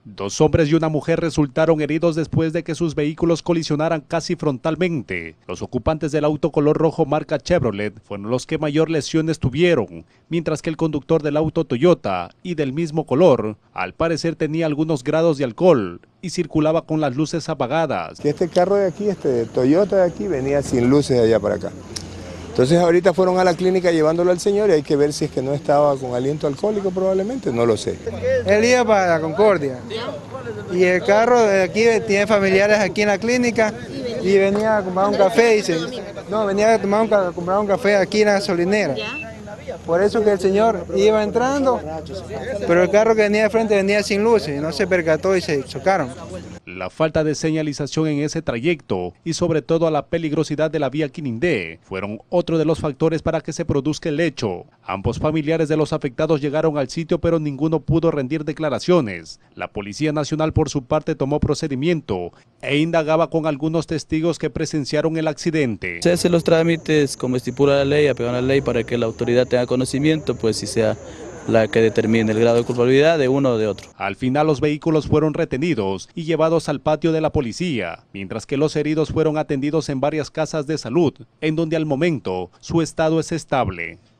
2 hombres y una mujer resultaron heridos después de que sus vehículos colisionaran casi frontalmente. Los ocupantes del auto color rojo marca Chevrolet fueron los que mayor lesiones tuvieron, mientras que el conductor del auto Toyota y del mismo color, al parecer tenía algunos grados de alcohol y circulaba con las luces apagadas. Este carro de aquí, este Toyota de aquí, venía sin luces de allá para acá. Entonces ahorita fueron a la clínica llevándolo al señor y hay que ver si es que no estaba con aliento alcohólico probablemente, no lo sé. Él iba para la Concordia y el carro de aquí tiene familiares aquí en la clínica y venía a comprar un café, venía a comprar un café aquí en la gasolinera. Por eso que el señor iba entrando, pero el carro que venía de frente venía sin luces y no se percató y se chocaron. La falta de señalización en ese trayecto y sobre todo a la peligrosidad de la vía Quinindé fueron otro de los factores para que se produzca el hecho. Ambos familiares de los afectados llegaron al sitio pero ninguno pudo rendir declaraciones. La Policía Nacional por su parte tomó procedimiento e indagaba con algunos testigos que presenciaron el accidente. Se hacen los trámites como estipula la ley, apegado a la ley para que la autoridad tenga conocimiento, pues si sea la que determine el grado de culpabilidad de uno o de otro. Al final los vehículos fueron retenidos y llevados al patio de la policía, mientras que los heridos fueron atendidos en varias casas de salud, en donde al momento su estado es estable.